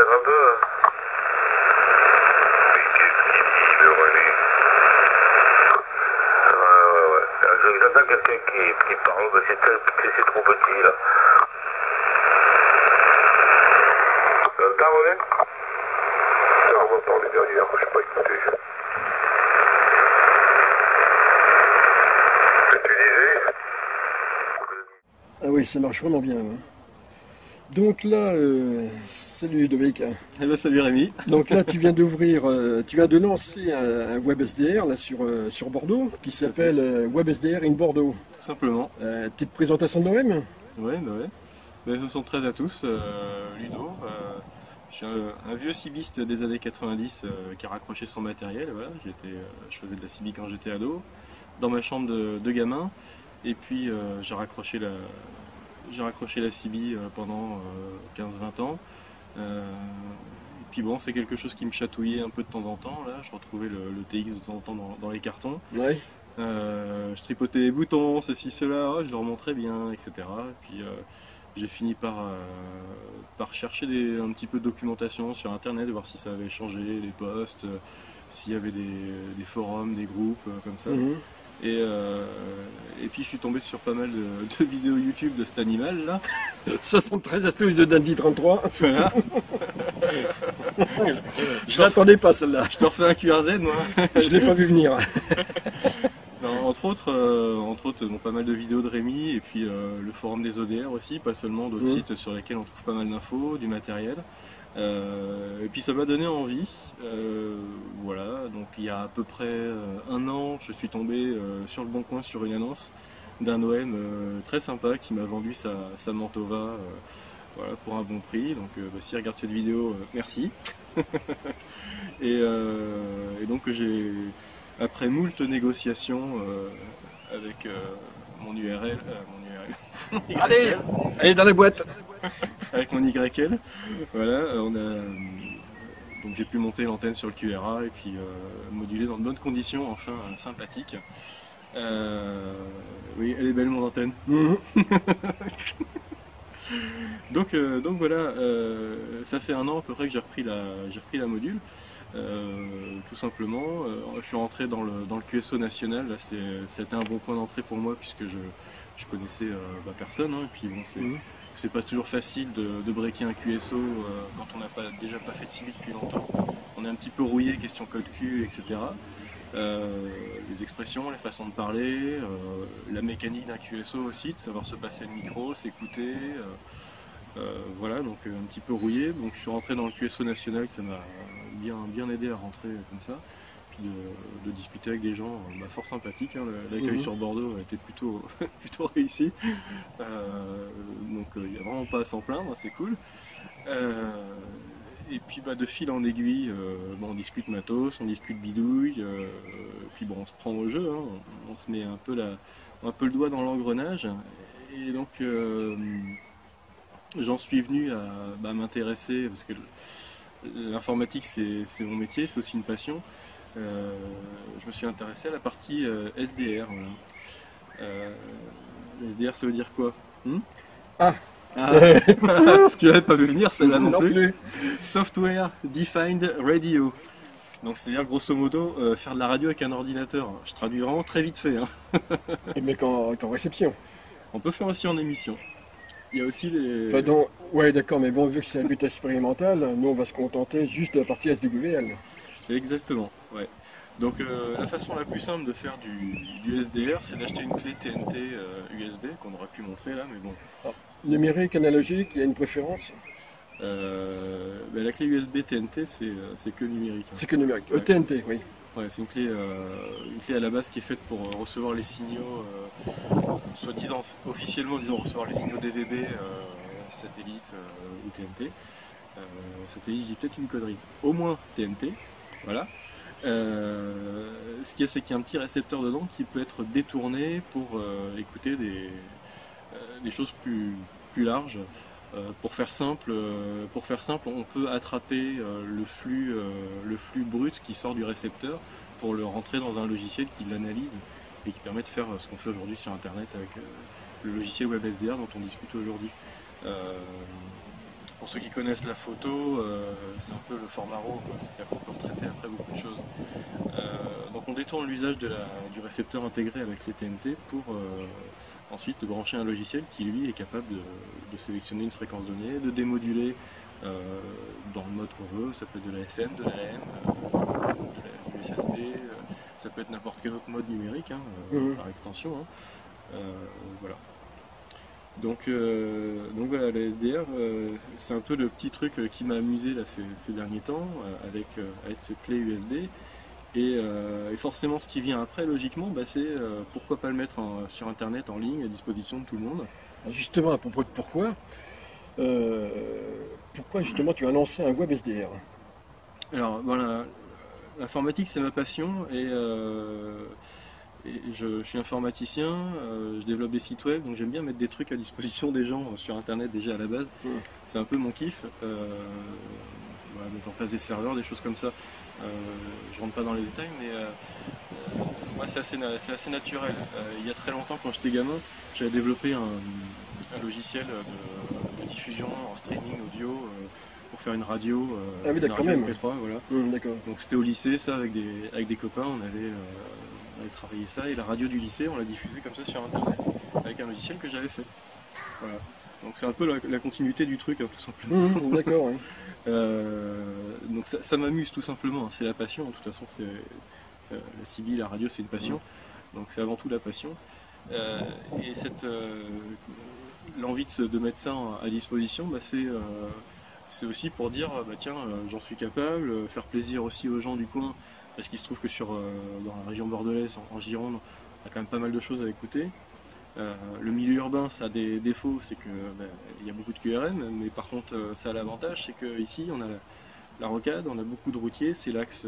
un peu. Mais qu'est-ce qu'il dit, le René? Ouais. J'entends quelqu'un qui parle, mais c'est trop petit, là. T'entends, René? Non, on va parler derrière, moi, je sais pas écouter. Que tu disais? Ah oui, ça marche vraiment bien. Hein. Donc là, salut Ludovic. Eh ben, salut Rémi. Donc là, tu viens de lancer un web SDR là, sur Bordeaux qui s'appelle Web SDR in Bordeaux. Tout simplement. Petite présentation de l'OM. Ouais. 73 à tous, Ludo. Je suis un vieux cibiste des années 90 qui a raccroché son matériel. Voilà. Je faisais de la cibi quand j'étais ado, dans ma chambre de gamin. Et puis j'ai raccroché la cibi pendant 15-20 ans. Et puis bon, c'est quelque chose qui me chatouillait un peu de temps en temps. Là, je retrouvais le TX de temps en temps dans les cartons. Ouais. Je tripotais les boutons, ceci, cela, je le remontrais bien, etc. Et puis j'ai fini par chercher un petit peu de documentation sur internet, voir si ça avait changé, les posts, s'il y avait des forums, des groupes, comme ça. Mhm. Et puis je suis tombé sur pas mal de vidéos YouTube de cet animal là. 73 astuces de Dandy 33. Voilà. Je l'attendais pas celle-là. Je te refais un QRZ moi. Je l'ai pas vu venir. Non, entre autres bon, pas mal de vidéos de Rémi et puis le forum des ODR aussi, pas seulement d'autres sites sur lesquels on trouve pas mal d'infos, du matériel. Et puis ça m'a donné envie. Voilà, donc il y a à peu près un an, je suis tombé sur le Bon Coin sur une annonce d'un OM très sympa qui m'a vendu sa Mantova voilà, pour un bon prix. Donc s'il regarde cette vidéo, merci. et donc après moult négociations avec mon URL, Allez dans la boîte. avec mon YL, voilà, donc j'ai pu monter l'antenne sur le QRA et puis moduler dans de bonnes conditions, enfin sympathique. Oui, elle est belle mon antenne. Mhm. Donc voilà, ça fait un an à peu près que j'ai repris la module. Tout simplement, je suis rentré dans le QSO national. Là, c'était un bon point d'entrée pour moi puisque je connaissais personne. Hein, et puis bon, c'est pas toujours facile de breaker un QSO quand on n'a déjà pas fait de cible depuis longtemps. On est un petit peu rouillé, question code Q, etc. Les expressions, les façons de parler, la mécanique d'un QSO aussi, de savoir se passer le micro, s'écouter. Voilà, donc un petit peu rouillé. Donc je suis rentré dans le QSO national, ça m'a bien aidé à rentrer comme ça. Puis de discuter avec des gens fort sympathiques. Hein. L'accueil sur Bordeaux a été plutôt réussi. Donc il n'y a vraiment pas à s'en plaindre, c'est cool. Et puis de fil en aiguille, on discute matos, on discute bidouille, puis bon, on se prend au jeu, hein, on se met un peu le doigt dans l'engrenage. Et donc j'en suis venu à m'intéresser, parce que l'informatique c'est mon métier, c'est aussi une passion. Je me suis intéressé à la partie SDR. Voilà. SDR ça veut dire quoi? Ah. Tu l'avais pas vu venir celle-là non plus. plus. Software Defined Radio. Donc c'est-à-dire grosso modo faire de la radio avec un ordinateur. Je traduis vraiment très vite fait. Hein. Mais qu'en réception. On peut faire aussi en émission. Il y a aussi les... Enfin, ouais d'accord, mais bon, vu que c'est un but expérimental, nous on va se contenter juste de la partie SWL. Exactement, ouais. Donc la façon la plus simple de faire du SDR, c'est d'acheter une clé TNT USB qu'on aurait pu montrer là, mais bon. Numérique, analogique, il y a une préférence? La clé USB TNT, c'est que numérique. Hein. C'est que numérique. Ouais. TNT, oui. Ouais, c'est une clé à la base qui est faite pour recevoir les signaux, soi-disant, officiellement disons recevoir les signaux DVB, satellite ou TNT. Satellite, je dis peut-être une connerie. Au moins TNT, voilà. Ce qu'il y a, c'est qu'il y a un petit récepteur dedans qui peut être détourné pour écouter des choses plus larges. Pour faire simple, on peut attraper le flux brut qui sort du récepteur pour le rentrer dans un logiciel qui l'analyse et qui permet de faire ce qu'on fait aujourd'hui sur Internet avec le logiciel WebSDR dont on discute aujourd'hui. pour ceux qui connaissent la photo, c'est un peu le format RAW, c'est-à-dire qu'on peut retraiter après beaucoup de choses. Donc on détourne l'usage du récepteur intégré avec les TNT pour ensuite brancher un logiciel qui lui est capable de sélectionner une fréquence donnée, de démoduler dans le mode qu'on veut, ça peut être de la FM, de la AM, du SSB, ça peut être n'importe quel autre mode numérique par extension. Voilà. Donc voilà, la SDR, c'est un peu le petit truc qui m'a amusé là, ces derniers temps avec cette clé USB. Et forcément, ce qui vient après, logiquement, c'est pourquoi pas le mettre sur Internet en ligne à disposition de tout le monde. Justement, à propos de pourquoi justement tu as lancé un web SDR? Alors voilà, l'informatique c'est ma passion et je suis informaticien, je développe des sites web, donc j'aime bien mettre des trucs à disposition des gens sur Internet déjà à la base. C'est un peu mon kiff. Voilà, mettre en place des serveurs, des choses comme ça. Je rentre pas dans les détails, mais moi c'est assez naturel. Il y a très longtemps, quand j'étais gamin, j'avais développé un logiciel de diffusion en streaming audio pour faire une radio, ah oui, d'accord, même. MP3, voilà. D'accord. Donc c'était au lycée, ça, avec des copains, on avait travaillé ça, et la radio du lycée, on l'a diffusée comme ça sur Internet, avec un logiciel que j'avais fait. Voilà. Donc c'est un peu la continuité du truc, tout simplement. D'accord, oui. Donc ça m'amuse tout simplement, c'est la passion, de toute façon la CB, la radio c'est une passion, donc c'est avant tout la passion. Et l'envie de mettre ça à disposition, c'est aussi pour dire, tiens, j'en suis capable, faire plaisir aussi aux gens du coin, parce qu'il se trouve que dans la région bordelaise, en Gironde, il y a quand même pas mal de choses à écouter. Le milieu urbain, ça a des défauts, c'est que il y a beaucoup de QRM, mais par contre, ça a l'avantage, c'est qu'ici, on a la rocade, on a beaucoup de routiers, c'est l'axe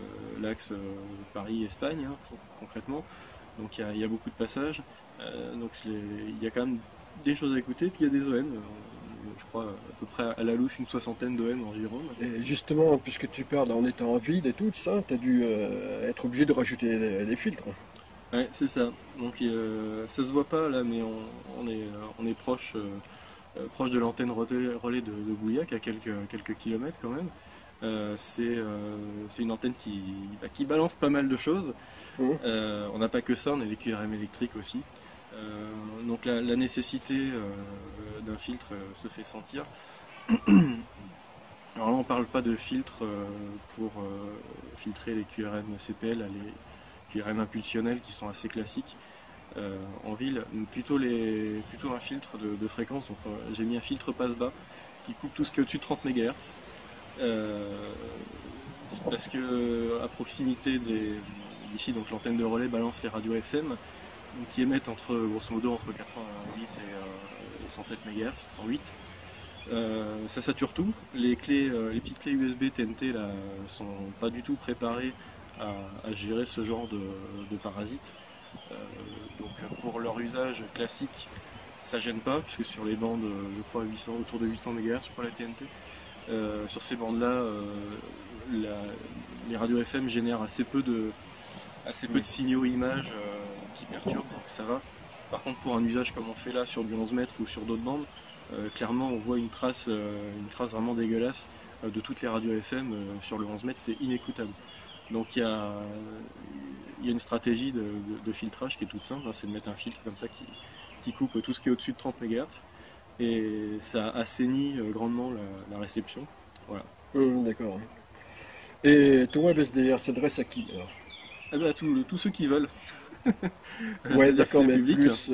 Paris-Espagne, concrètement. Donc il y a beaucoup de passages, donc il y a quand même des choses à écouter, puis il y a des OM. Je crois à peu près à la louche une 60aine d'OM en Gironde. Et justement, puisque tu parles en étant en vide et tout ça, tu as dû être obligé de rajouter des filtres. Ouais, c'est ça. Donc ça se voit pas là, mais on est proche de l'antenne relais de Bouillac, à quelques kilomètres quand même. C'est une antenne qui balance pas mal de choses. On n'a pas que ça, on a les QRM électriques aussi. Donc la nécessité d'un filtre se fait sentir. Alors là on parle pas de filtre pour filtrer les QRM CPL, les QRM impulsionnels qui sont assez classiques. En ville, plutôt un filtre de fréquence. Donc j'ai mis un filtre passe-bas qui coupe tout ce qui est au-dessus de 30 MHz. Parce que à proximité d'ici, donc l'antenne de relais balance les radios FM, donc, qui émettent grosso modo entre 88 et 107 MHz, 108. Ça sature tout. Les petites clés USB TNT là sont pas du tout préparées à gérer ce genre de parasites. Donc pour leur usage classique, ça gêne pas, puisque sur les bandes, je crois autour de 800 MHz pour la TNT, sur ces bandes-là, les radios FM génèrent assez peu de signaux images qui perturbent, donc ça va. Par contre, pour un usage comme on fait là sur du 11 mètres ou sur d'autres bandes, clairement on voit une trace vraiment dégueulasse de toutes les radios FM sur le 11 mètres, c'est inécoutable. Donc il y a une stratégie de filtrage qui est toute simple, c'est de mettre un filtre comme ça qui coupe tout ce qui est au-dessus de 30 MHz, et ça assainit grandement la réception. Voilà. D'accord. Et ton web SDR s'adresse à qui alors? À tous ceux qui veulent. Ouais, d'accord, mais public, plus,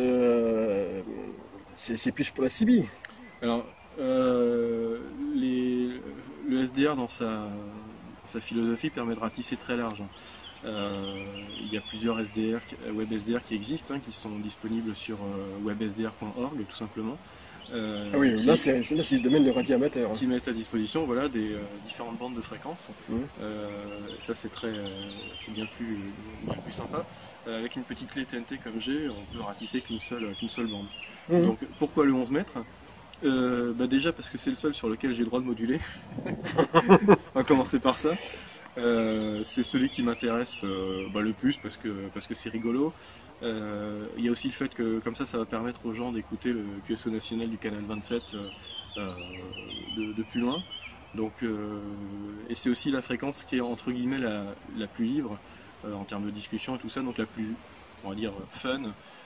c'est plus pour la CB. Alors, le SDR dans sa philosophie permet de ratisser très large. Il y a plusieurs web SDR qui existent, qui sont disponibles sur websdr.org tout simplement. Oui, là c'est le domaine de radio amateur. Qui mettent à disposition des différentes bandes de fréquences. Ça c'est bien plus sympa. Avec une petite clé TNT comme j'ai, on peut ratisser qu'une seule bande. Donc pourquoi le 11 mètres? Déjà parce que c'est le seul sur lequel j'ai le droit de moduler. On va commencer par ça. C'est celui qui m'intéresse le plus parce que c'est rigolo. Il y a aussi le fait que comme ça va permettre aux gens d'écouter le QSO national du canal 27 de plus loin. Donc, et c'est aussi la fréquence qui est entre guillemets la plus libre en termes de discussion et tout ça, donc la plus, on va dire, fun.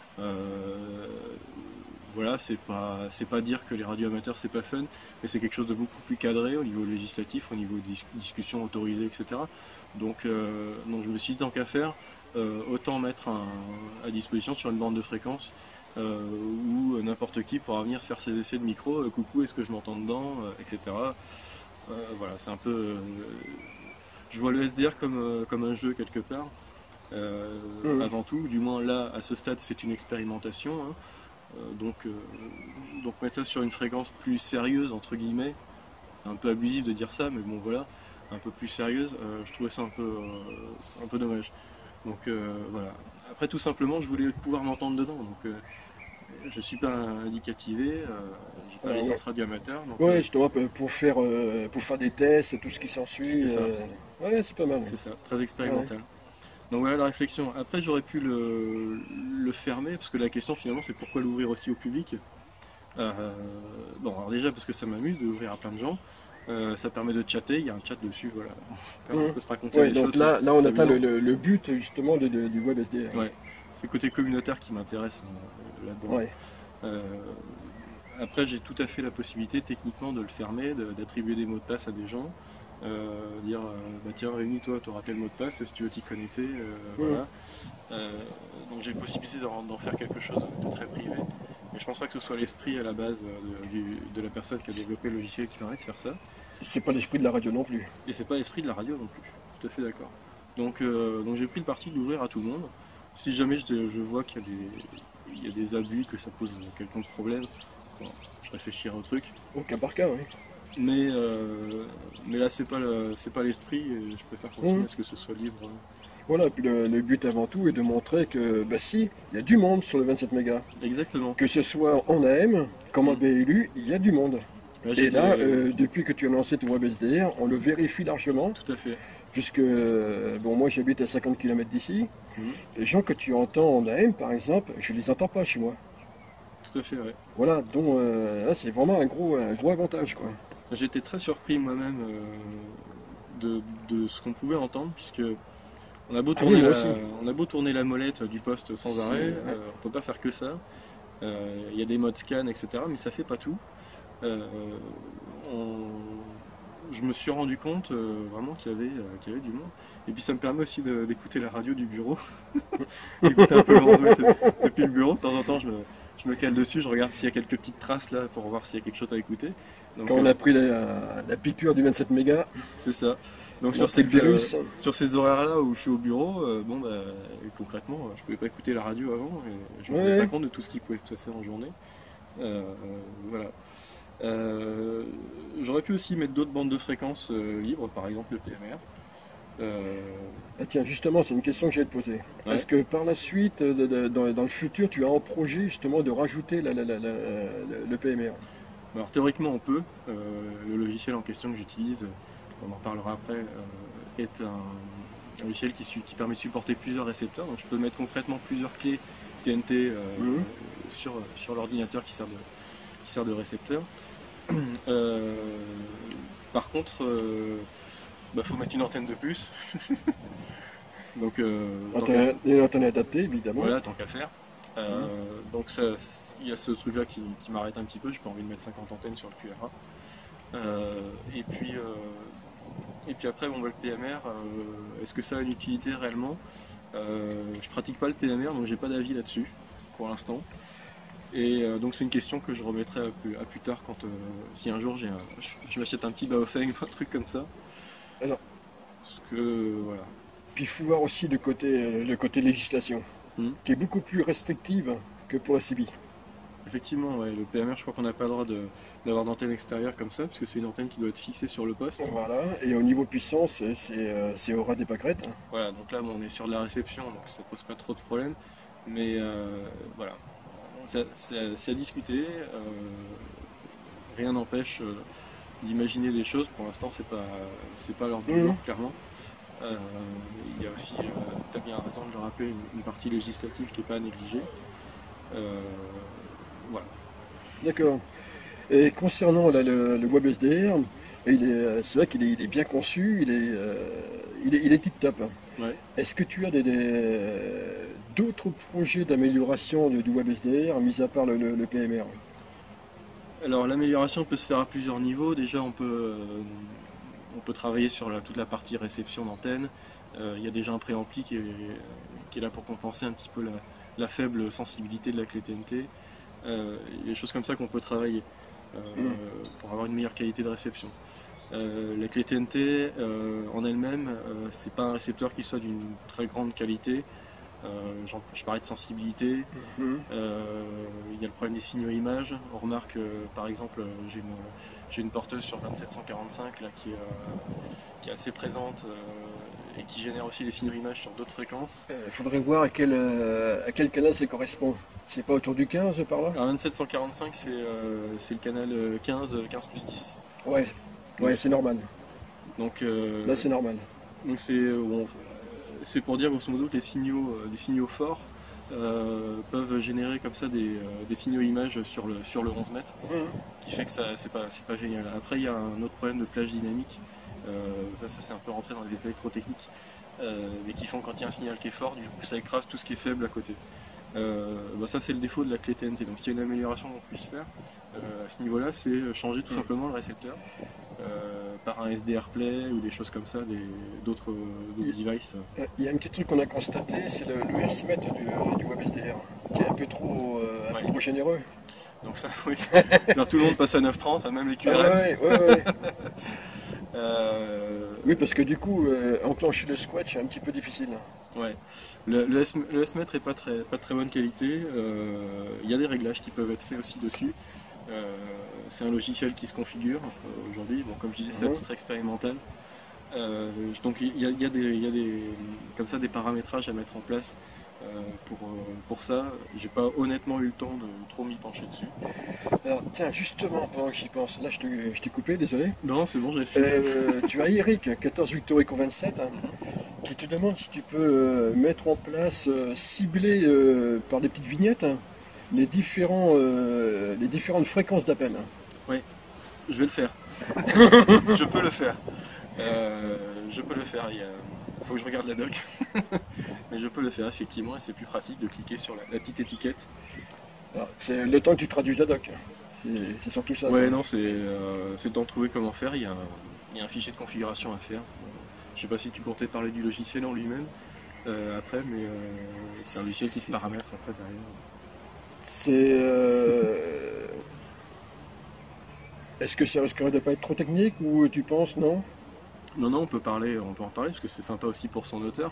Voilà, c'est pas dire que les radios amateurs c'est pas fun, mais c'est quelque chose de beaucoup plus cadré au niveau législatif, au niveau des discussions autorisées, etc. Donc je me suis dit, tant qu'à faire, autant mettre à disposition sur une bande de fréquence où n'importe qui pourra venir faire ses essais de micro, coucou, est-ce que je m'entends dedans, etc. Voilà, c'est un peu. Je vois le SDR comme un jeu quelque part. Avant tout, du moins là, à ce stade, c'est une expérimentation. Hein. Donc mettre ça sur une fréquence plus sérieuse, entre guillemets, c'est un peu abusif de dire ça, mais bon voilà, un peu plus sérieuse, je trouvais ça un peu dommage. Donc voilà. Après, tout simplement, je voulais pouvoir m'entendre dedans. Donc je suis pas indicativé, j'ai pas licence radio amateur. Donc, ouais, justement, pour faire des tests et tout ce qui s'ensuit. Ouais, c'est pas mal. C'est ça, très expérimental. Ouais. Donc voilà la réflexion. Après, j'aurais pu le fermer, parce que la question finalement c'est pourquoi l'ouvrir aussi au public. Bon, alors déjà parce que ça m'amuse de l'ouvrir à plein de gens. Ça permet de chatter, il y a un chat dessus, voilà. On peut se raconter des choses. Là on atteint le but justement du WebSDR. Ouais. C'est le côté communautaire qui m'intéresse là-dedans. Ouais. Après, j'ai tout à fait la possibilité techniquement de le fermer, d'attribuer des mots de passe à des gens. Dire bah tiens, réunis-toi, tu auras tel mot de passe si tu veux t'y connecter. Voilà. Donc j'ai la possibilité d'en faire quelque chose de très privé. Mais je pense pas que ce soit l'esprit à la base de la personne qui a développé le logiciel qui permet de faire ça. C'est pas l'esprit de la radio non plus. Et c'est pas l'esprit de la radio non plus. Tout à fait d'accord. Donc j'ai pris le parti de l'ouvrir à tout le monde. Si jamais je vois qu'il y a des abus, que ça pose quelconque problème, bon, je réfléchirai au truc. Au cas par cas, oui. Mais là, c'est pas l'esprit, et je préfère continuer à ce que ce soit libre. Voilà, et puis le but avant tout est de montrer que, bah si, il y a du monde sur le 27 mégas. Exactement. Que ce soit en AM, comme en BLU, il y a du monde. Là, et là, depuis que tu as lancé ton WebSDR, on le vérifie largement. Tout à fait. Puisque, bon, moi j'habite à 50 km d'ici. Les gens que tu entends en AM, par exemple, je les entends pas chez moi. Tout à fait, ouais. Voilà, donc là, c'est vraiment un gros avantage, quoi. J'ai été très surpris moi-même de ce qu'on pouvait entendre, puisque on a beau tourner la molette du poste sans arrêt, on peut pas faire que ça. Il y a des modes scan, etc., mais ça fait pas tout. Je me suis rendu compte vraiment qu'il y avait du monde. Et puis ça me permet aussi d'écouter la radio du bureau, d'écouter un peu l'Ansouet depuis le bureau. De temps en temps, je me cale dessus, je regarde s'il y a quelques petites traces là pour voir s'il y a quelque chose à écouter. Donc, quand on a pris la piqûre du 27 mégas. C'est ça. Donc sur ces horaires-là où je suis au bureau, concrètement, je ne pouvais pas écouter la radio avant et je ne me rendais pas compte de tout ce qui pouvait se passer en journée. Voilà. J'aurais pu aussi mettre d'autres bandes de fréquences libres, par exemple le PMR. Tiens, justement, c'est une question que j'allais te poser. Ouais. Est-ce que par la suite, dans le futur, tu as un projet justement de rajouter le PMR? Alors théoriquement on peut. Le logiciel en question que j'utilise, on en parlera après, est un logiciel qui permet de supporter plusieurs récepteurs. Donc je peux mettre concrètement plusieurs clés TNT sur l'ordinateur qui sert de récepteur. Par contre, faut mettre une antenne de plus. Donc, une antenne adaptée, évidemment. Voilà, tant qu'à faire. Donc il y a ce truc là qui m'arrête un petit peu, j'ai pas envie de mettre 50 antennes sur le QRA. Et puis après, bon, le PMR, est-ce que ça a une utilité réellement? Je pratique pas le PMR, donc j'ai pas d'avis là-dessus pour l'instant. Et donc c'est une question que je remettrai à plus tard quand si un jour je m'achète un petit Baofeng ou un truc comme ça. Alors, parce que voilà. Puis il faut voir aussi le côté législation, qui est beaucoup plus restrictive que pour la CB. Effectivement, ouais, le PMR, je crois qu'on n'a pas le droit d'avoir d'antenne extérieure comme ça, parce que c'est une antenne qui doit être fixée sur le poste. Voilà, et au niveau puissance, c'est au ras des pâquerettes. Voilà, donc là, bon, on est sur de la réception, donc ça pose pas trop de problèmes. Mais voilà, c'est à discuter. Rien n'empêche d'imaginer des choses. Pour l'instant, c'est pas l'ordre du jour, clairement. Il y a aussi, tu as bien raison de le rappeler, une partie législative qui n'est pas négligée. Voilà. D'accord. Et concernant là, le WebSDR, c'est vrai qu'il est bien conçu, il est tip-top. Ouais. Est-ce que tu as d'autres projets d'amélioration du WebSDR, mis à part le PMR? Alors l'amélioration peut se faire à plusieurs niveaux. Déjà on peut travailler sur toute la partie réception d'antenne. Il y a déjà un préampli qui est là pour compenser un petit peu la faible sensibilité de la clé TNT. Il y a des choses comme ça qu'on peut travailler pour avoir une meilleure qualité de réception. La clé TNT en elle-même, c'est pas un récepteur qui soit d'une très grande qualité. Je parlais de sensibilité. Il y a le problème des signaux images. On remarque par exemple, j'ai une porteuse sur 27145 là, qui est assez présente et qui génère aussi des signaux images sur d'autres fréquences. Il faudrait voir à quel canal ça correspond. C'est pas autour du 15 par là? Alors 27145 c'est le canal 15 plus 10. Ouais, c'est normal. Donc, là c'est normal. Donc c'est pour dire grosso modo que les signaux forts peuvent générer comme ça des signaux images sur le 11 mètres, qui fait que c'est pas génial. Après il y a un autre problème de plage dynamique, ça c'est un peu rentré dans les détails trop techniques, mais qui font que quand il y a un signal qui est fort, du coup ça écrase tout ce qui est faible à côté. Ça c'est le défaut de la clé TNT, donc s'il y a une amélioration qu'on puisse faire à ce niveau là, c'est changer tout simplement le récepteur par un SDR Play ou des choses comme ça, d'autres devices. Il y a un petit truc qu'on a constaté, c'est le hertzmètre du WebSDR, qui est un peu trop généreux. Donc ça, oui. Tout le monde passe à 930, même les QRM. Ouais. Oui, parce que du coup, enclencher le squash est un petit peu difficile. Ouais. Le S-mètre n'est pas de très bonne qualité. Il y a des réglages qui peuvent être faits aussi dessus. C'est un logiciel qui se configure aujourd'hui. Bon, comme je disais, c'est à titre expérimental. Donc il y a comme ça des paramétrages à mettre en place pour ça. J'ai pas honnêtement eu le temps de trop m'y pencher dessus. Alors tiens, justement, pendant que j'y pense, là je t'ai coupé, désolé. Non, c'est bon, j'ai fait. Tu as Eric, 14 Victor Eco 27, qui te demande si tu peux mettre en place, cibler par des petites vignettes, les différentes fréquences d'appel. Oui, je vais le faire. Je peux le faire. Il faut que je regarde la doc. Mais je peux le faire effectivement et c'est plus pratique de cliquer sur la petite étiquette. Alors, c'est le temps que tu traduises la doc. C'est surtout ça. Ouais, non, c'est le temps de trouver comment faire. Il y a un fichier de configuration à faire. Je sais pas si tu comptais parler du logiciel en lui-même après, mais c'est un logiciel qui se paramètre après derrière. Est-ce que ça risquerait de ne pas être trop technique ou tu penses non? Non, on peut en parler parce que c'est sympa aussi pour son auteur.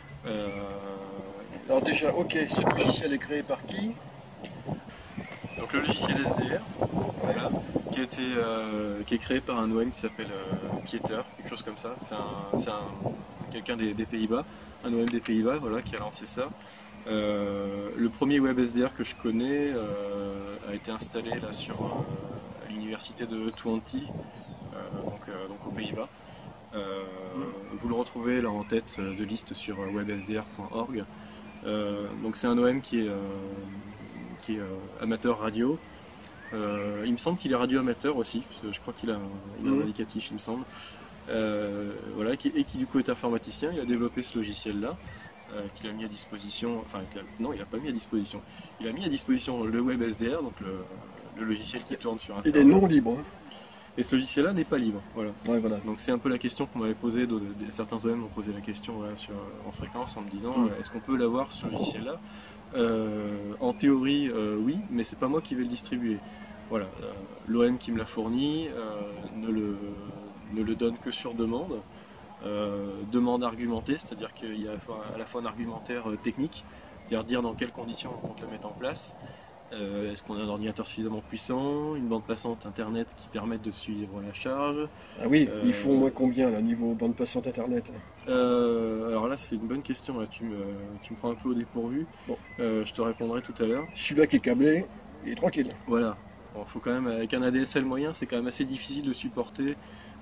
Alors déjà, ok, ce logiciel est créé par qui? Donc le logiciel SDR, voilà, qui est créé par un OM qui s'appelle Pieter, quelque chose comme ça. C'est quelqu'un des Pays-Bas, un OM des Pays-Bas, voilà, qui a lancé ça. Le premier WebSDR que je connais a été installé là à l'université de Twente, donc aux Pays-Bas. Vous le retrouvez là en tête de liste sur websdr.org. Donc c'est un OM qui est amateur radio. Il me semble qu'il est radio amateur aussi, je crois qu'il a un indicatif, il me semble. Voilà, et qui du coup est informaticien. Il a développé ce logiciel-là, qu'il a mis à disposition. Enfin, non, il n'a pas mis à disposition. Il a mis à disposition le WebSDR, donc le logiciel qui tourne sur un serveur. Il est non libre. Et ce logiciel-là n'est pas libre. Voilà. Ouais, voilà. Donc c'est un peu la question qu'on m'avait posée, certains OM m'ont posé la question en fréquence en me disant est-ce qu'on peut l'avoir ce logiciel-là? En théorie, oui, mais c'est pas moi qui vais le distribuer. Voilà, l'OM qui me l'a fourni ne le donne que sur demande. Demande argumentée, c'est-à-dire qu'il y a à la fois un argumentaire technique, c'est-à-dire dire dans quelles conditions on compte le mettre en place. Est-ce qu'on a un ordinateur suffisamment puissant, une bande passante internet qui permette de suivre la charge? Ah oui, ils font moins combien là, niveau bande passante internet? Alors là c'est une bonne question, là. Tu me prends un peu au dépourvu. Bon. Je te répondrai tout à l'heure. Celui-là qui est câblé, il est tranquille. Voilà. Bon, faut quand même, avec un ADSL moyen, c'est quand même assez difficile de supporter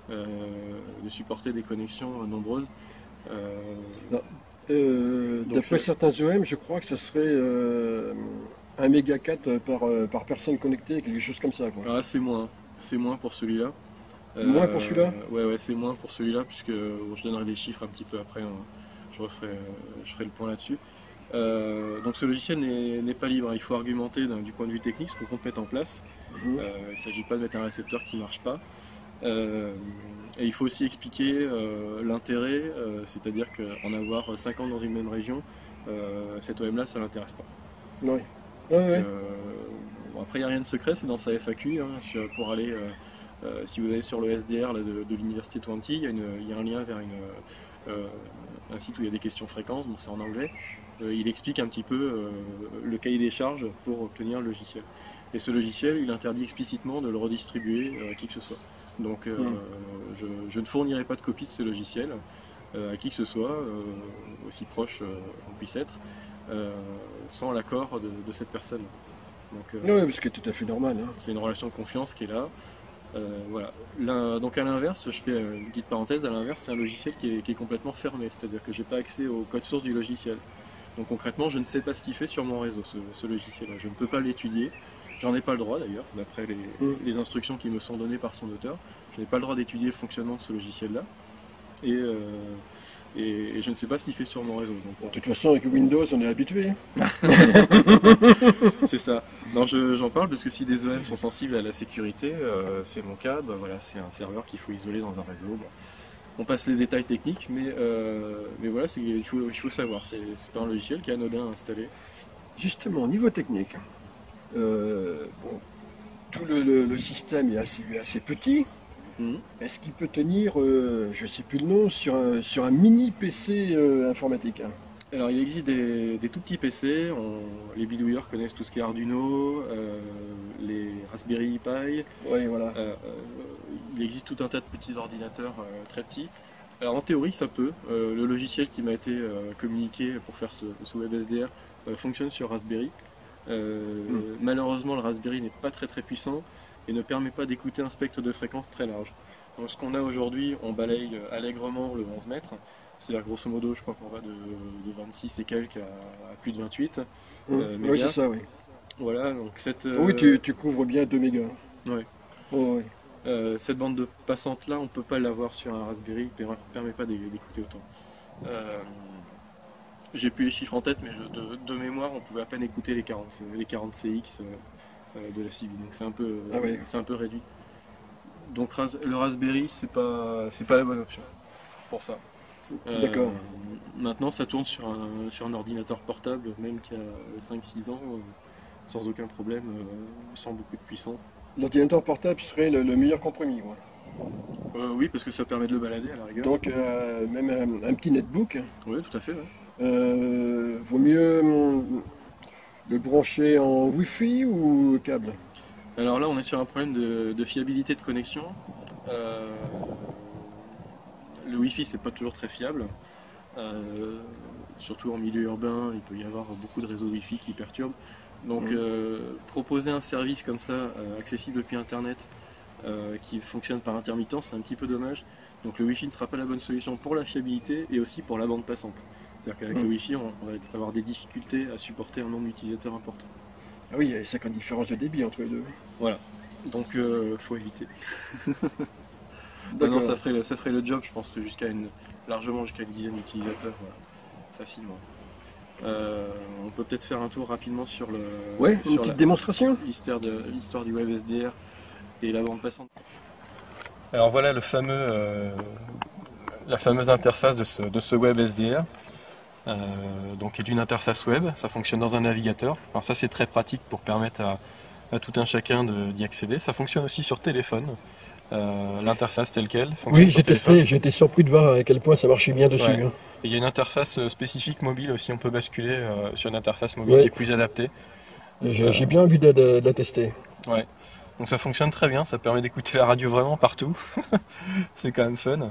des connexions nombreuses. D'après certains OM, je crois que ça serait 1 méga 4 par personne connectée, quelque chose comme ça, quoi. Alors là, c'est moins pour celui-là. Moins pour celui-là? Ouais, c'est moins pour celui-là, puisque bon, je donnerai des chiffres un petit peu après, hein. Je ferai le point là-dessus. Donc ce logiciel n'est pas libre, il faut argumenter du point de vue technique ce qu'on compte mettre en place. Mhm. Il ne s'agit pas de mettre un récepteur qui ne marche pas. Et il faut aussi expliquer l'intérêt, c'est-à-dire qu'en avoir 50 dans une même région, cet OM là ça ne l'intéresse pas. Ouais. Ouais. Bon, après il n'y a rien de secret, c'est dans sa FAQ, hein, pour aller, si vous allez sur le SDR là, de l'université Twente, il y a un lien vers un site où il y a des questions fréquences, bon, c'est en anglais. Il explique un petit peu le cahier des charges pour obtenir le logiciel. Et ce logiciel, il interdit explicitement de le redistribuer à qui que ce soit. Donc je ne fournirai pas de copie de ce logiciel à qui que ce soit, aussi proche on puisse être, sans l'accord de cette personne. Donc, Oui, ce qui est tout à fait normal. Hein. c'est une relation de confiance qui est là. Voilà. Donc à l'inverse, je fais une petite parenthèse, à l'inverse, c'est un logiciel qui est complètement fermé, c'est-à-dire que je n'ai pas accès au code source du logiciel. Donc concrètement, je ne sais pas ce qu'il fait sur mon réseau, ce logiciel-là. Je ne peux pas l'étudier. J'en ai pas le droit d'ailleurs, d'après les instructions qui me sont données par son auteur. Je n'ai pas le droit d'étudier le fonctionnement de ce logiciel-là. Et je ne sais pas ce qu'il fait sur mon réseau. Donc, De toute façon, avec Windows, on est habitué. c'est ça. Non, j'en parle parce que si des OM sont sensibles à la sécurité, c'est mon cas, bah voilà, c'est un serveur qu'il faut isoler dans un réseau. Bon. On passe les détails techniques, mais voilà, il faut savoir. C'est pas un logiciel qui est anodin à installer. Justement, au niveau technique, bon, tout le système est assez petit. Mhm. Est-ce qu'il peut tenir, je ne sais plus le nom, sur un mini PC informatique? Alors il existe des tout petits PC, les bidouilleurs connaissent tout ce qui est Arduino, les Raspberry Pi, Oui, voilà. il existe tout un tas de petits ordinateurs très petits. Alors en théorie ça peut, le logiciel qui m'a été communiqué pour faire ce WebSDR fonctionne sur Raspberry. Malheureusement le Raspberry n'est pas très puissant et ne permet pas d'écouter un spectre de fréquences très large. Donc ce qu'on a aujourd'hui, on balaye allègrement le 11 mètres. C'est-à-dire grosso modo, je crois qu'on va de 26 et quelques à plus de 28 Oui, mégas. c'est ça, oui. Voilà, donc Oui, tu couvres bien 2 mégas. ouais. Oh, oui. Cette bande de passante là, on ne peut pas l'avoir sur un Raspberry, il ne permet pas d'écouter autant. J'ai plus les chiffres en tête, mais de mémoire, on pouvait à peine écouter les 40 CX de la CB, donc c'est un peu réduit. Donc le Raspberry, c'est pas la bonne option pour ça. D'accord. Maintenant, ça tourne sur un ordinateur portable, même qui a 5-6 ans, sans aucun problème, sans beaucoup de puissance. L'ordinateur portable serait le meilleur compromis, quoi. Oui, parce que ça permet de le balader à la rigueur. Donc, même un petit netbook, Oui, tout à fait. Ouais. vaut mieux le brancher en Wi-Fi ou câble? Alors là, on est sur un problème de fiabilité de connexion. Le Wi-Fi, c'est pas toujours très fiable. Surtout en milieu urbain, il peut y avoir beaucoup de réseaux Wi-Fi qui perturbent. Donc proposer un service comme ça, accessible depuis Internet, qui fonctionne par intermittence, c'est un petit peu dommage. Donc le Wi-Fi ne sera pas la bonne solution pour la fiabilité et aussi pour la bande passante. C'est-à-dire qu'avec le Wi-Fi, on va avoir des difficultés à supporter un nombre d'utilisateurs important. Ah oui, il y a 50 différences de débit entre les deux. Voilà, donc faut éviter. D'accord. Non, ça ferait le job, je pense, largement jusqu'à une dizaine d'utilisateurs, voilà, facilement. On peut peut-être faire un tour rapidement sur Ouais, une petite démonstration. l'histoire du WebSDR et la bande passante. Alors voilà la fameuse interface de ce WebSDR. Donc qui est une interface web, ça fonctionne dans un navigateur. Alors ça c'est très pratique pour permettre à tout un chacun d'y accéder. Ça fonctionne aussi sur téléphone. L'interface telle qu'elle fonctionne. Oui, j'ai testé, j'ai été surpris de voir à quel point ça marchait bien dessus. Ouais. Hein. Et il y a une interface spécifique mobile aussi, on peut basculer sur une interface mobile qui est plus adaptée. J'ai bien envie de la tester. Ouais. Donc ça fonctionne très bien, ça permet d'écouter la radio vraiment partout. C'est quand même fun.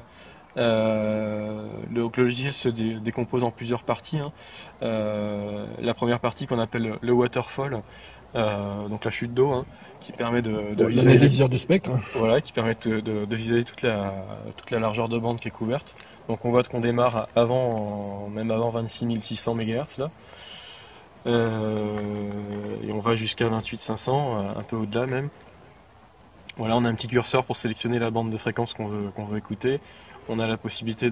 Le logiciel se décompose en plusieurs parties. Hein. La première partie qu'on appelle le waterfall, donc la chute d'eau, hein, qui permet de visualiser l'analyse de spectre. Voilà, qui permet de visualiser toute la largeur de bande qui est couverte. Donc on voit qu'on démarre même avant 26 600 MHz là. Et on va jusqu'à 28 500, un peu au-delà même. Voilà, on a un petit curseur pour sélectionner la bande de fréquence qu'on veut écouter. On a la possibilité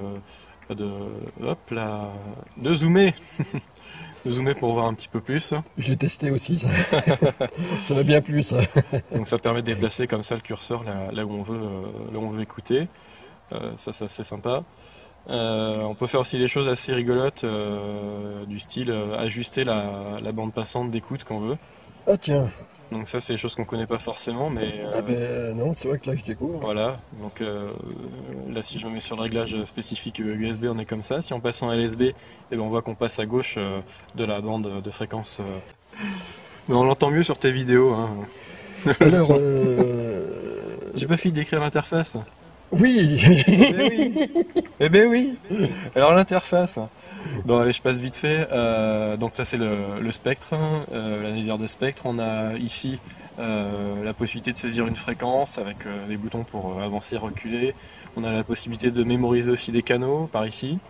hop là, de zoomer. De zoomer pour voir un petit peu plus. Je l'ai testé aussi, ça. Ça m'a bien plu, ça. Donc ça permet de déplacer comme ça le curseur là où on veut écouter. Ça c'est sympa. On peut faire aussi des choses assez rigolotes, du style ajuster la bande passante d'écoute qu'on veut. Ah tiens. Donc ça c'est des choses qu'on connaît pas forcément, mais Ah ben non, c'est vrai que là je découvre. voilà. Donc là si je me mets sur le réglage spécifique USB, on est comme ça. Si on passe en LSB, eh ben, on voit qu'on passe à gauche de la bande de fréquence. Mais on l'entend mieux sur tes vidéos. Hein. Alors, J'ai pas fini d'écrire l'interface. oui. Eh ben oui. Eh ben oui. Alors l'interface. Bon allez, je passe vite fait. Donc ça c'est le spectre, l'analyseur de spectre. On a ici la possibilité de saisir une fréquence avec des boutons pour avancer, reculer. On a la possibilité de mémoriser aussi des canaux par ici.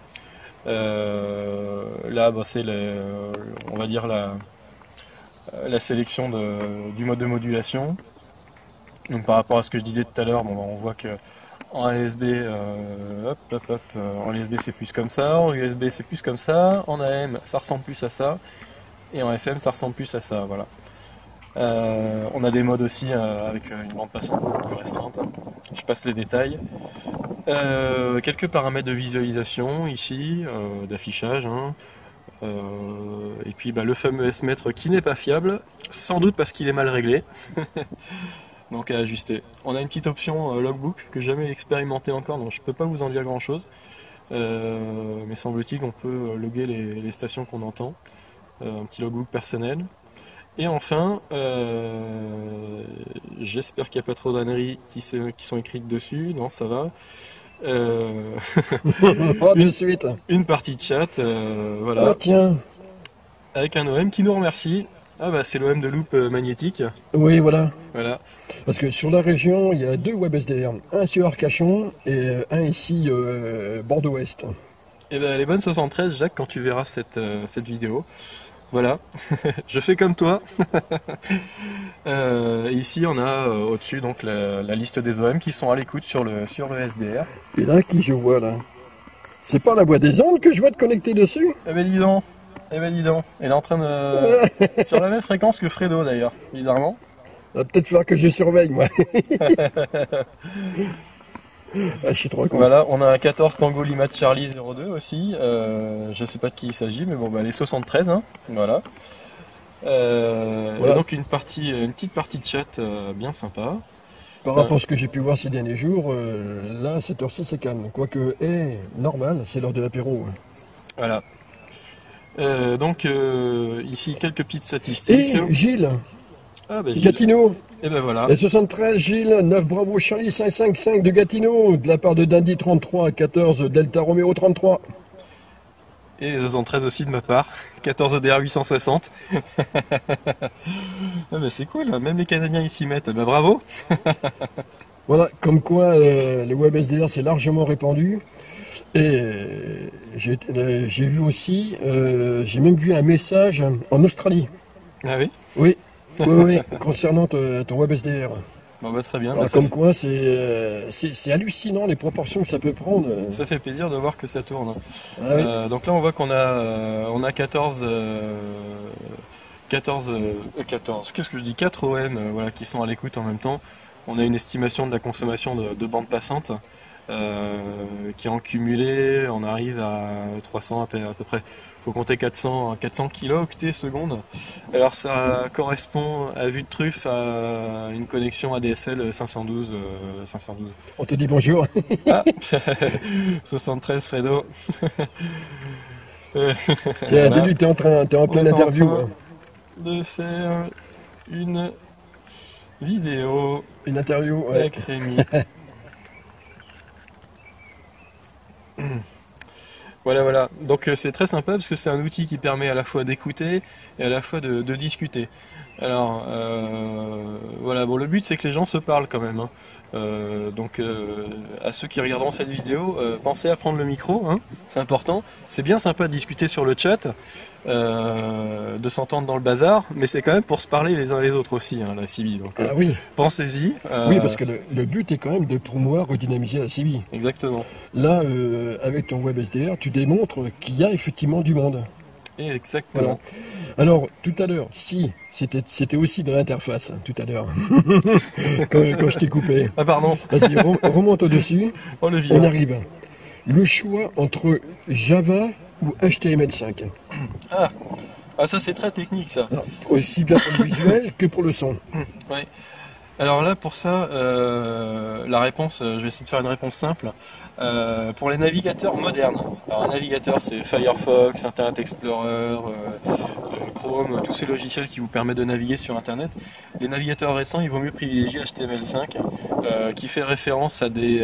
Là bah, c'est on va dire la sélection du mode de modulation. Donc par rapport à ce que je disais tout à l'heure, bon, on voit que en LSB, en LSB c'est plus comme ça, en USB c'est plus comme ça, en AM ça ressemble plus à ça, et en FM ça ressemble plus à ça, voilà. On a des modes aussi avec une bande passante beaucoup plus restreinte, je passe les détails. Quelques paramètres de visualisation ici, d'affichage, hein. Et puis bah, le fameux S-mètre qui n'est pas fiable, sans doute parce qu'il est mal réglé. Donc à ajuster. On a une petite option logbook que j'ai jamais expérimenté encore, donc je peux pas vous en dire grand chose. Mais semble-t-il qu'on peut loguer les stations qu'on entend. Un petit logbook personnel. Et enfin, j'espère qu'il n'y a pas trop d'âneries qui sont écrites dessus. Non, ça va. Oh, de suite. Une partie de chat, voilà. Ah tiens. Avec un OM qui nous remercie. Ah bah c'est l'OM de loupe magnétique. Oui, voilà. Voilà. Parce que sur la région, il y a 2 WebSDR. Un sur Arcachon et un ici, Bordeaux-Ouest. Et ben les bonnes 73, Jacques, quand tu verras cette vidéo. Voilà, je fais comme toi. Ici, on a au-dessus donc la liste des OM qui sont à l'écoute sur le SDR. Et là, qui je vois là? C'est pas la boîte des ondes que je vois te connecter dessus? Eh ben dis donc, elle est en train de... sur la même fréquence que Fredo d'ailleurs, bizarrement. Il va peut-être falloir que je surveille, moi. Ah, je suis trop con. Voilà, on a un 14 Tango Lima Charlie 02 aussi. Je sais pas de qui il s'agit, mais bon, bah, les 73, hein. Voilà. Voilà. Et donc une petite partie de chat bien sympa. Par rapport à ce que j'ai pu voir ces derniers jours, là, à cette heure-ci, c'est calme. Quoique, normal, c'est l'heure de l'apéro. Voilà. Donc ici quelques petites statistiques. Et Gilles, Ah, bah, Gilles. Gatineau, Et ben voilà. et 73, Gilles, 9 Bravo Charlie 555 de Gatineau, de la part de Dandy 33, 14 Delta Romeo 33. Et les 73 aussi de ma part. 14 EDR 860. Ah bah c'est cool, hein. Même les Canadiens ils s'y mettent. Bah bravo. Voilà, comme quoi le WebSDR c'est largement répandu. Et j'ai vu aussi, j'ai même vu un message en Australie. Ah oui. Oui, oui, concernant ton WebSDR. Bon bah très bien. Alors, Bah, comme quoi, c'est hallucinant les proportions que ça peut prendre. ça fait plaisir de voir que ça tourne. Ah oui. Donc là on voit qu'on a 14, qu'est-ce que je dis, 4 OM voilà, qui sont à l'écoute en même temps. On a une estimation de la consommation de bande passante qui en cumulé, on arrive à 300 à peu près. Il faut compter 400 kilo-octets secondes. Alors ça correspond à vue de truffe à une connexion ADSL 512. On te dit bonjour. Ah 73 Fredo. Tiens, Voilà. dis-lui, t'es en pleine est en interview. train hein. de faire une vidéo Une interview, ouais. avec Rémi. Voilà, voilà. Donc c'est très sympa parce que c'est un outil qui permet à la fois d'écouter et à la fois de discuter. Alors voilà, bon le but c'est que les gens se parlent quand même, hein. Donc à ceux qui regarderont cette vidéo, pensez à prendre le micro, hein, c'est important. C'est bien sympa de discuter sur le chat, de s'entendre dans le bazar, mais c'est quand même pour se parler les uns les autres aussi, hein, la CB. Donc Ah oui, pensez-y. oui, parce que le but est quand même de promouvoir, redynamiser la CB. Exactement. Là, avec ton WebSDR, tu démontres qu'il y a effectivement du monde. Exactement. Voilà. Alors, tout à l'heure, si, c'était aussi de l'interface, hein, tout à l'heure, quand je t'ai coupé. Ah pardon. Vas-y, remonte au-dessus, Oh le on vilain. arrive. Le choix entre Java ou HTML5. Ah, ça c'est très technique ça. Alors, aussi bien pour le visuel que pour le son. Ouais. Alors là, pour ça, la réponse, je vais essayer de faire une réponse simple. Pour les navigateurs modernes, alors un navigateur c'est Firefox, Internet Explorer, Chrome, tous ces logiciels qui vous permettent de naviguer sur Internet. Les navigateurs récents, il vaut mieux privilégier HTML5, qui fait référence à des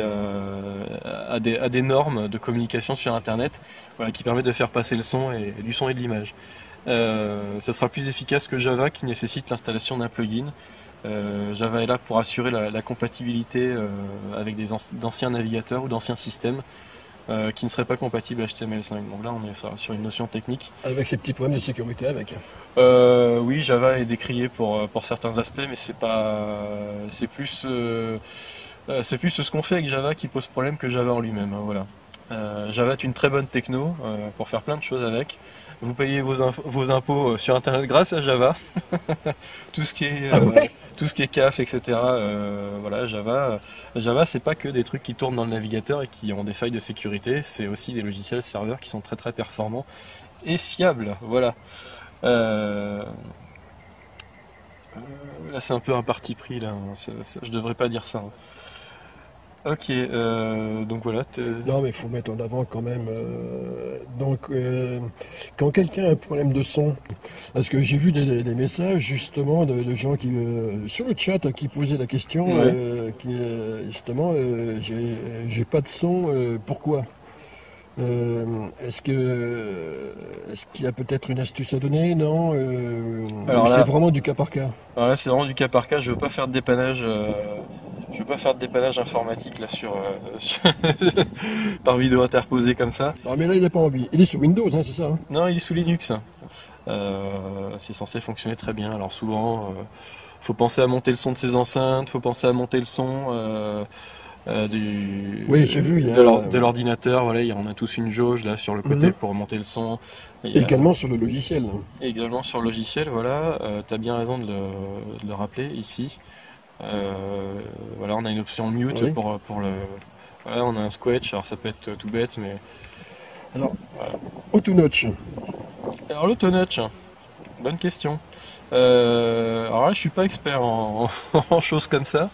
normes de communication sur Internet, voilà, qui permettent de faire passer le son et du son et de l'image. Ça sera plus efficace que Java qui nécessite l'installation d'un plugin. Java est là pour assurer la compatibilité avec d'anciens navigateurs ou d'anciens systèmes qui ne seraient pas compatibles HTML5. Donc là, on est sur une notion technique. Avec ces petits problèmes de sécurité avec. Oui, Java est décrié pour certains aspects, mais c'est plus ce qu'on fait avec Java qui pose problème que Java en lui-même, hein, voilà. Java est une très bonne techno pour faire plein de choses avec. Vous payez vos impôts sur Internet grâce à Java. Tout ce qui est CAF, etc. Voilà, Java, c'est pas que des trucs qui tournent dans le navigateur et qui ont des failles de sécurité, c'est aussi des logiciels serveurs qui sont très très performants et fiables. Voilà. Là, c'est un peu un parti pris là. Je devrais pas dire ça, hein. Ok, donc voilà. Non, mais il faut mettre en avant quand même. Quand quelqu'un a un problème de son, parce que j'ai vu des messages justement de gens qui sur le chat qui posaient la question, Ouais. justement, j'ai pas de son, pourquoi? Est-ce qu'il y a peut-être une astuce à donner? Non, Alors ou là, c'est vraiment du cas par cas. Alors là, c'est vraiment du cas par cas. Je veux pas faire de dépannage. Je veux pas faire de dépannage informatique là par vidéo interposée comme ça. Non, mais là, il n'a pas envie. Il est sous Windows, hein, c'est ça, hein? Non, il est sous Linux. C'est censé fonctionner très bien. Alors souvent, faut penser à monter le son de ses enceintes, faut penser à monter le son Oui, j'ai vu, de l'ordinateur. Voilà, on a tous une jauge là sur le côté Mhm. pour monter le son. Et également sur le logiciel. Et également sur le logiciel, voilà, tu as bien raison de le rappeler ici. Voilà, on a une option mute Oui. pour le. Voilà, on a un squelch, alors ça peut être tout bête, mais. Alors, Auto-Notch. Alors l'auto-notch, bonne question. Alors là, je suis pas expert en choses comme ça.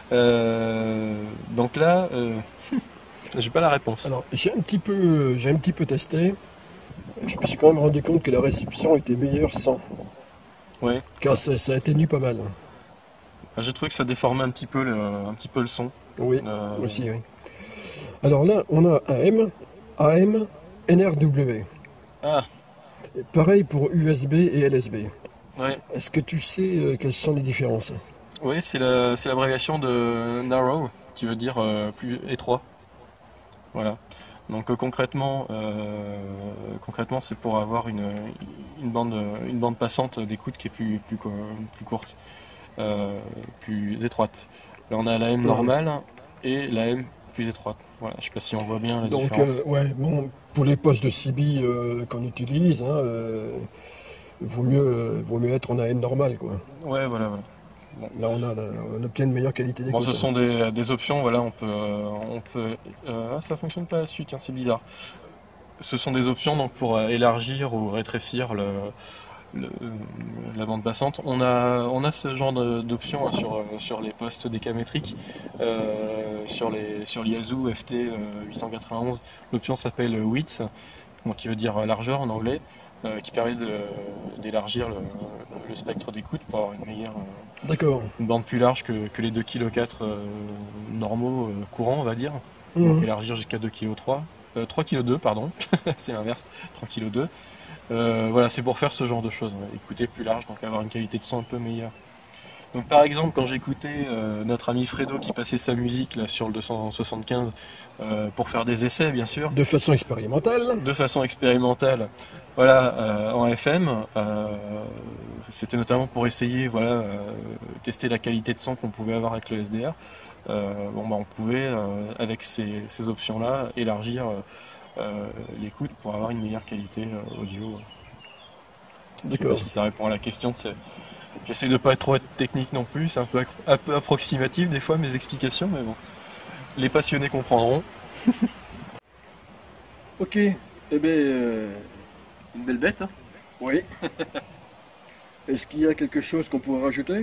Donc là, j'ai pas la réponse. Alors, j'ai un petit peu testé. Je me suis quand même rendu compte que la réception était meilleure sans. Ouais. Car ça atténue pas mal. J'ai trouvé que ça déformait un petit peu le son. Oui, Euh, aussi, oui. Alors là, on a AM, NRW. Ah, Pareil pour USB et LSB. ouais. Est-ce que tu sais quelles sont les différences? Oui, c'est l'abréviation de narrow, qui veut dire plus étroit. Voilà. Donc concrètement, c'est pour avoir une bande passante d'écoute qui est plus courte, plus étroite. Là, on a la M normale et la M plus étroite. Voilà. Je sais pas si on voit bien la Donc, différence. ouais, bon, pour les postes de CB qu'on utilise, hein, vaut mieux être en AM normal, quoi. Ouais, voilà, voilà. Là, on obtient une meilleure qualité Bon, d'écoute. ce sont des options. Voilà, on peut. Ça fonctionne pas là-dessus. Tiens, c'est bizarre. Ce sont des options donc pour élargir ou rétrécir la bande passante. On a ce genre d'options, hein, sur les postes décamétriques, sur l'Yazu FT 891. L'option s'appelle width, donc qui veut dire largeur en anglais, qui permet d'élargir le spectre d'écoute pour avoir D'accord. une bande plus large que les 2,4 kg normaux, courants, on va dire. Mhm. Donc élargir jusqu'à 2,3 kg. 3,2 kg, pardon, c'est l'inverse, 3,2 kg. Voilà, c'est pour faire ce genre de choses, ouais. Écouter plus large, donc avoir une qualité de son un peu meilleure. Donc par exemple, quand j'écoutais notre ami Fredo qui passait sa musique là, sur le 275 pour faire des essais, bien sûr. De façon expérimentale. De façon expérimentale, voilà, en FM. C'était notamment pour essayer, voilà, tester la qualité de son qu'on pouvait avoir avec le SDR. Bon, bah, on pouvait, avec ces options-là, élargir l'écoute pour avoir une meilleure qualité audio. Je sais pas si ça répond à la question. J'essaie de pas trop être technique non plus, c'est un peu approximatif des fois mes explications, mais bon, les passionnés comprendront. Ok, eh bien... Une belle bête, hein. Oui. Est-ce qu'il y a quelque chose qu'on pourrait rajouter?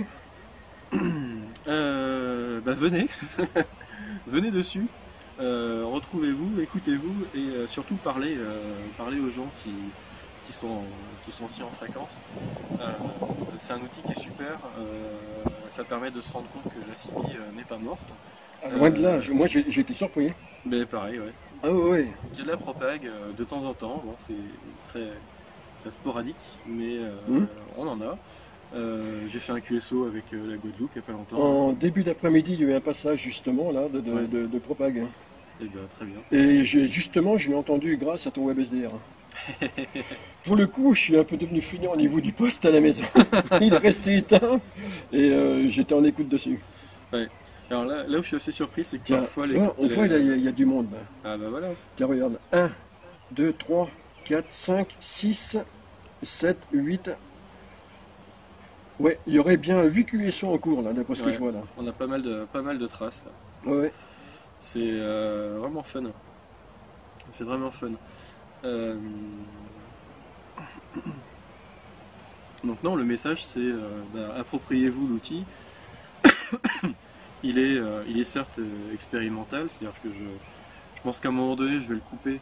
Bah venez, venez dessus, retrouvez-vous, écoutez-vous et surtout parlez aux gens qui sont aussi en fréquence. C'est un outil qui est super, ça permet de se rendre compte que la CB n'est pas morte. Loin de là, moi j'ai été surpris. Mais pareil, ouais. Ah ouais. Il y a de la propague de temps en temps, bon, c'est très, très sporadique, mais on en a. J'ai fait un QSO avec la Guadeloupe il n'y a pas longtemps. En début d'après-midi, il y a eu un passage justement là de propague. Et bien très bien. Et justement, je l'ai entendu grâce à ton WebSDR. Pour le coup, je suis un peu devenu feignant au niveau du poste à la maison. Il est resté éteint et j'étais en écoute dessus. Ouais. Alors là où je suis assez surpris, c'est que tiens, parfois on voit il y a du monde. Là. Ah bah voilà. Tiens, regarde. 1, 2, 3, 4, 5, 6, 7, 8. Ouais, il y aurait bien 8 QSO en cours là, d'après ce que je vois là. On a pas mal de traces là. Ouais. C'est vraiment fun. C'est vraiment fun. Donc non, le message c'est appropriez-vous l'outil. Il est certes expérimental, c'est-à-dire que je pense qu'à un moment donné je vais le couper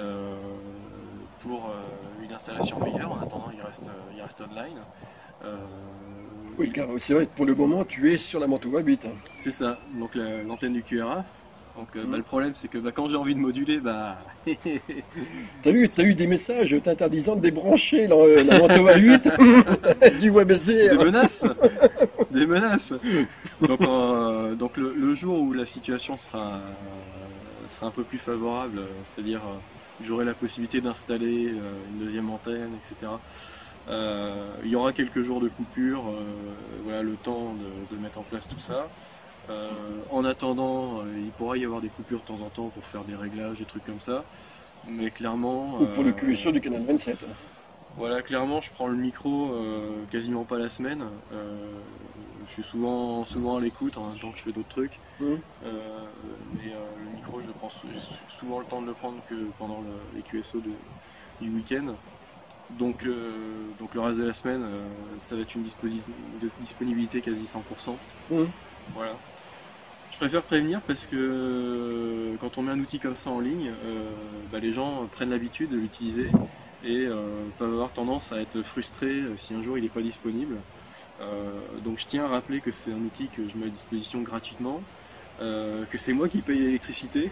pour une installation meilleure. En attendant, il reste online. Oui, car c'est vrai que pour le moment tu es sur la Mantoba 8. C'est ça, donc l'antenne du QRA. Donc le problème c'est que quand j'ai envie de moduler, T'as eu des messages t'interdisant de débrancher la Mantoba 8 du WebSDR. Des menaces. Des menaces. Donc le jour où la situation sera un peu plus favorable, c'est-à-dire j'aurai la possibilité d'installer une deuxième antenne, etc. Il y aura quelques jours de coupure, voilà, le temps de mettre en place tout ça. En attendant, il pourra y avoir des coupures de temps en temps pour faire des réglages, des trucs comme ça. Mais clairement... Ou pour le QSO du canal 27. Voilà, clairement, je prends le micro quasiment pas la semaine. Je suis souvent à l'écoute en même temps que je fais d'autres trucs. Mais le micro, j'ai souvent le temps de le prendre que pendant les QSO du week-end. Donc le reste de la semaine, ça va être une disponibilité quasi 100%. Voilà. Je préfère prévenir parce que quand on met un outil comme ça en ligne, les gens prennent l'habitude de l'utiliser et peuvent avoir tendance à être frustrés si un jour il n'est pas disponible. Donc je tiens à rappeler que c'est un outil que je mets à disposition gratuitement, que c'est moi qui paye l'électricité,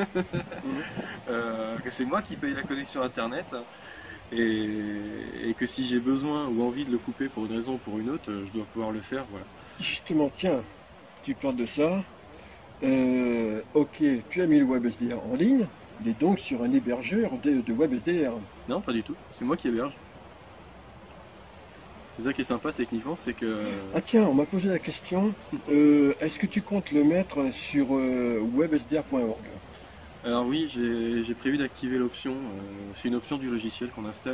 que c'est moi qui paye la connexion internet. Et que si j'ai besoin ou envie de le couper pour une raison ou pour une autre, je dois pouvoir le faire, voilà. Justement, tiens, tu parles de ça. Ok, tu as mis le WebSDR en ligne, il est donc sur un hébergeur de WebSDR. Non, pas du tout, c'est moi qui héberge. C'est ça qui est sympa techniquement, c'est que... Ah tiens, on m'a posé la question, est-ce que tu comptes le mettre sur websdr.org? Alors oui, j'ai prévu d'activer l'option, c'est une option du logiciel qu'on installe,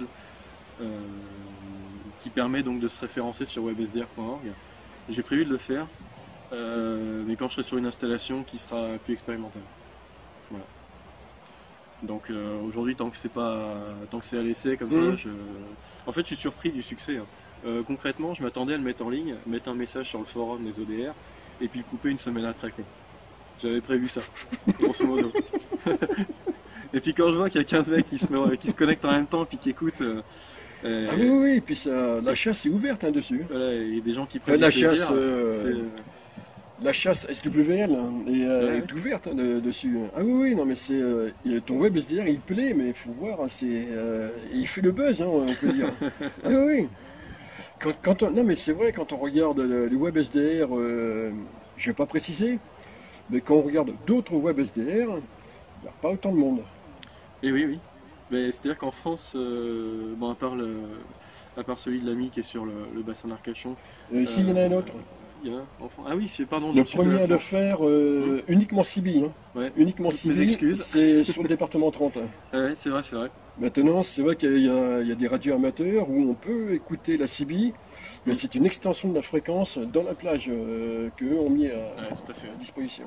qui permet donc de se référencer sur websdr.org. J'ai prévu de le faire, mais quand je serai sur une installation qui sera plus expérimentale. Voilà. Donc aujourd'hui, tant que c'est à l'essai comme ça, en fait je suis surpris du succès. Concrètement, je m'attendais à le mettre en ligne, mettre un message sur le forum des ODR, et puis le couper une semaine après, quoi. J'avais prévu ça, grosso modo. Et puis quand je vois qu'il y a 15 mecs qui se connectent en même temps et qui écoutent... Ah oui, et puis ça, la chasse est ouverte dessus. Voilà, il y a des gens qui prennent la du plaisir. chasse... la chasse SWL hein, Ouais. est ouverte hein, dessus. Ah oui, oui, non, mais c'est ton web SDR, il plaît, mais il faut voir, hein, il fait le buzz, hein, on peut dire. Ah oui, oui. Non, mais c'est vrai, quand on regarde le web SDR, je vais pas préciser, mais quand on regarde d'autres web SDR, il n'y a pas autant de monde. Et oui, oui. Mais c'est-à-dire qu'en France, bon, à part celui de l'ami qui est sur le bassin d'Arcachon, Ici, il y en a un autre. il y en a en France. Ah oui, pardon, dans Le le sud de premier la à le France. faire, uniquement Sibi. Hein. Ouais. Uniquement Toutes mes Sibi, excuses. c'est sur le département 30. Hein. Ouais, c'est vrai, c'est vrai. Maintenant, c'est vrai qu'il y a des radios amateurs où on peut écouter la CB, mais c'est une extension de la fréquence dans la plage qu'eux ont mis Ouais, tout à fait. à disposition.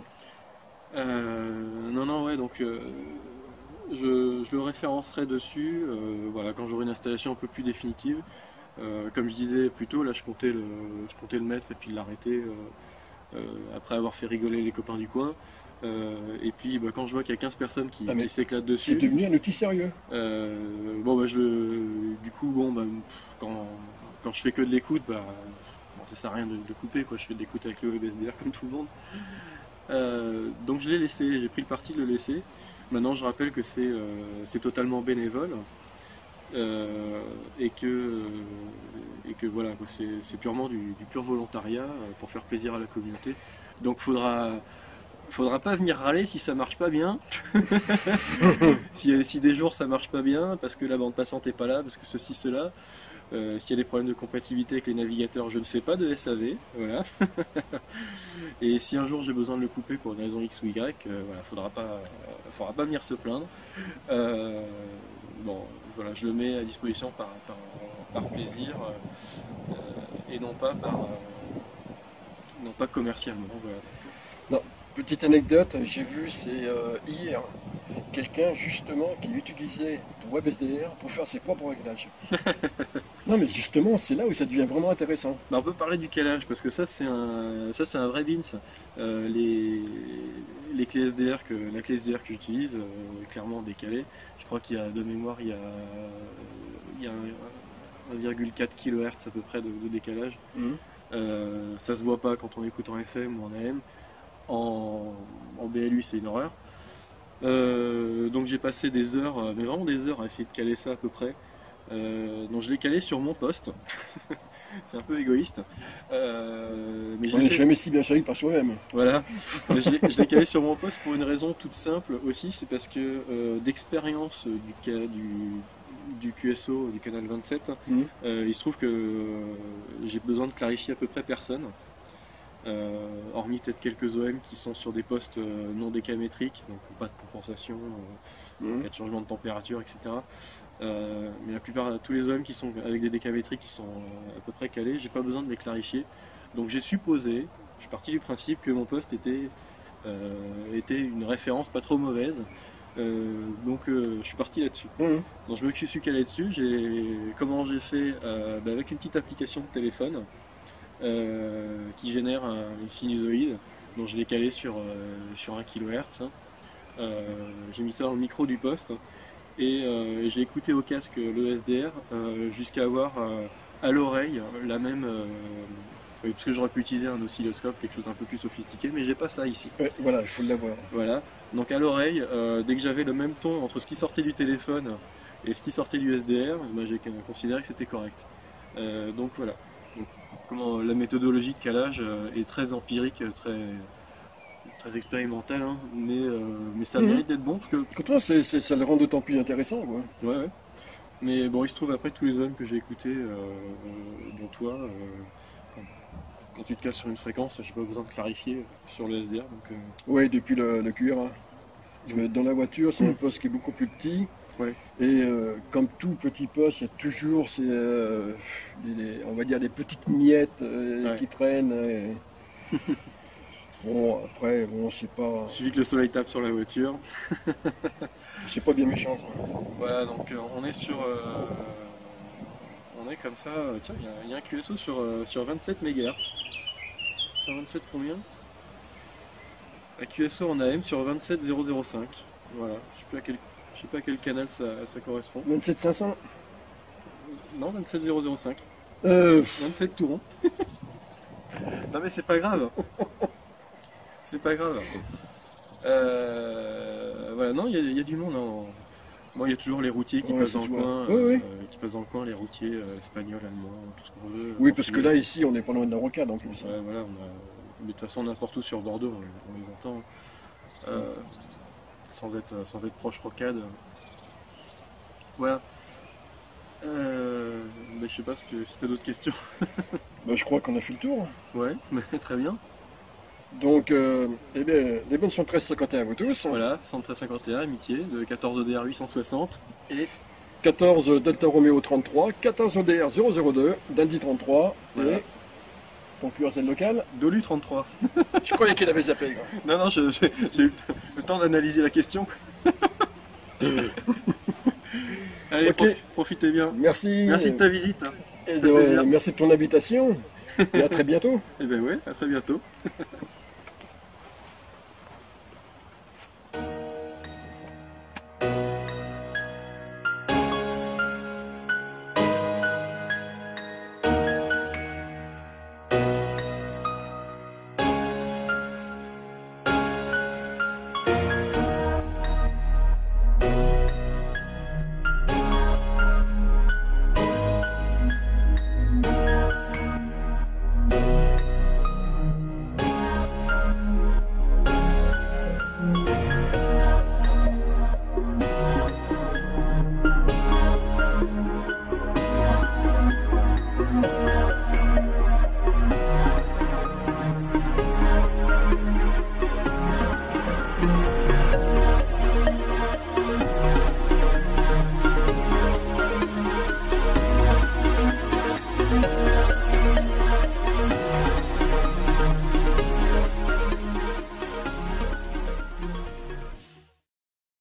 Non, non, ouais, donc je le référencerai dessus, voilà, quand j'aurai une installation un peu plus définitive. Comme je disais plus tôt, là je comptais le mettre et puis l'arrêter après avoir fait rigoler les copains du coin. Et puis bah, quand je vois qu'il y a 15 personnes Ah, mais qui s'éclatent c'est dessus, devenu un outil sérieux. bon bah du coup bon bah quand je fais que de l'écoute, bah bon, ça sert à rien de couper quoi, je fais de l'écoute avec le WebSDR comme tout le monde. Donc je l'ai laissé, j'ai pris le parti de le laisser. Maintenant je rappelle que c'est totalement bénévole et que voilà, quoi, c'est purement du pur volontariat pour faire plaisir à la communauté. Donc faudra pas venir râler si ça marche pas bien. Si des jours ça marche pas bien parce que la bande passante est pas là, parce que ceci, cela. S'il y a des problèmes de compatibilité avec les navigateurs, je ne fais pas de SAV. Voilà. Et si un jour j'ai besoin de le couper pour une raison X ou Y, voilà, faudra pas venir se plaindre. Bon, voilà, je le mets à disposition par plaisir et non pas commercialement. Voilà. Non, petite anecdote, j'ai vu, c'est hier, quelqu'un justement qui utilisait le WebSDR pour faire ses propres réglages. Non, mais justement, c'est là où ça devient vraiment intéressant. Bah, on peut parler du calage parce que ça c'est un vrai bins. Les clés SDR la clé SDR que j'utilise est clairement décalée. Je crois qu'il y a de mémoire il y a 1,4 kHz à peu près de décalage. Mhm. Ça se voit pas quand on écoute en FM ou en AM. En BLU c'est une horreur. Donc j'ai passé des heures, mais vraiment des heures à essayer de caler ça à peu près. Donc je l'ai calé sur mon poste. C'est un peu égoïste. Mais je On l'ai n'est fait- jamais si bien servi par soi-même. Voilà. Mais je l'ai calé sur mon poste pour une raison toute simple aussi, c'est parce que d'expérience du QSO, du canal 27, Mhm. il se trouve que j'ai besoin de clarifier à peu près personne. Hormis peut-être quelques OM qui sont sur des postes non décamétriques, donc pas de compensation en Mhm. cas de changement de température, etc. Mais la plupart, tous les OM qui sont avec des décamétriques qui sont à peu près calés, j'ai pas besoin de les clarifier. Donc j'ai supposé, je suis parti du principe que mon poste était une référence pas trop mauvaise. Donc je suis parti là-dessus. Mhm. Donc je me suis calé dessus. Comment j'ai fait bah, avec une petite application de téléphone qui génère une sinusoïde. Donc je l'ai calé sur 1 kHz. J'ai mis ça dans le micro du poste et j'ai écouté au casque le SDR jusqu'à avoir à l'oreille la même. Oui, parce que j'aurais pu utiliser un oscilloscope, quelque chose d'un peu plus sophistiqué, mais j'ai pas ça ici. Ouais, voilà, il faut l'avoir. Voilà. Donc à l'oreille, dès que j'avais le même ton entre ce qui sortait du téléphone et ce qui sortait du SDR, bah, j'ai considéré que c'était correct. Donc voilà. Donc, la méthodologie de calage est très empirique, très expérimentale, hein, mais ça mérite d'être bon parce que Quand toi, ça le rend d'autant plus intéressant, quoi. ouais, ouais. Mais bon, il se trouve après tous les hommes que j'ai écoutés, dont toi, quand tu te cales sur une fréquence, j'ai pas besoin de clarifier sur le SDR. Donc, Ouais, depuis le QRA. Parce que dans la voiture, c'est un poste qui est beaucoup plus petit. ouais. Et comme tout petit poste, il y a toujours on va dire des petites miettes Ouais. qui traînent. Bon, après, bon, Il suffit que le soleil tape sur la voiture. c'est pas bien méchant, quoi. Voilà, donc on est on est comme ça. Tiens, il y a un QSO sur 27 MHz. Sur 27 combien? Un QSO en AM sur 27005. Voilà, je sais pas à quel canal ça correspond. 27500 Non, 27005. euh, 27 tout rond. Non mais c'est pas grave. C'est pas grave. Voilà, non, il y a du monde. Bon, il y a toujours les routiers qui Ouais, passent ça dans se le voit. coin, Oui, oui. qui passent dans le coin, les routiers espagnols, allemands, tout ce qu'on veut. Oui, parce que portugais. là, ici, on n'est pas loin de la rocade en plus. Ouais, voilà, mais de toute façon, n'importe où sur Bordeaux, on les entend. Sans être proche rocade. Voilà. Je sais pas si t'as d'autres questions. Bah, je crois qu'on a fait le tour. Ouais, mais très bien. Donc, eh bien, les bonnes 1351 à vous tous. Voilà, 11351, amitié, de 14 ODR 860 et 14 Delta Romeo 33, 14 ODR 002, Dandy 33 Voilà. et ton QRZ local. Dolu 33. Je croyais qu'il avait zappé. Quoi. Non, j'ai eu le temps d'analyser la question. Allez, Ok. profitez bien. Merci. Merci de ta visite. Et fait plaisir. merci de ton invitation. Et à très bientôt. Et ben ouais, à très bientôt.